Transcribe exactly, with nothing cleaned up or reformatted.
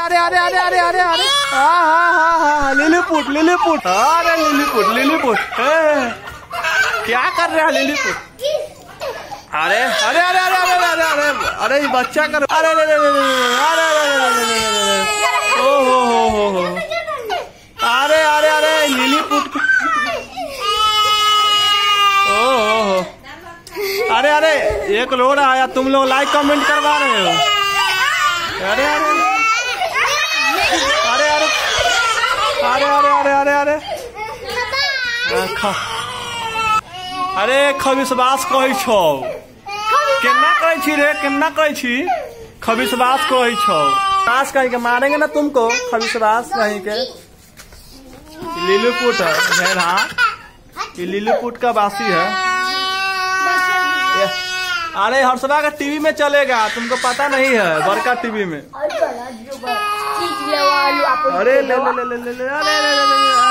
अरे अरे अरे अरे अरे अरे हाँ हाँ हाँ हाँ लिलीपुट लिलीपुट अरे लिलीपुट लिलीपुट क्या कर रहे हैं लिलीपुट? अरे अरे अरे अरे अरे अरे अरे अरे ये बच्चा कर अरे अरे अरे अरे अरे ओ हो हो हो हो अरे अरे अरे लिलीपुट ओ हो हो अरे अरे एक रो रहा है, तुम लोग लाइक कमेंट करवा रहे हो। अरे अरे अरे अरे अरे अरे अरे अरे अरे खविश्वास कहै छौ केना कहै छी रे केना कहै छी खविश्वास कहै छौ पास कहीं के मारेंगे ना तुमको खविश्वास कहीं के लिलीपुट है हाँ ये लिलीपुट का वासी है। अरे हर्षदा का टीवी में चलेगा तुमको पता नहीं है बड़का टीवी में। अरे ले ले ले ले ले ले ले ले ले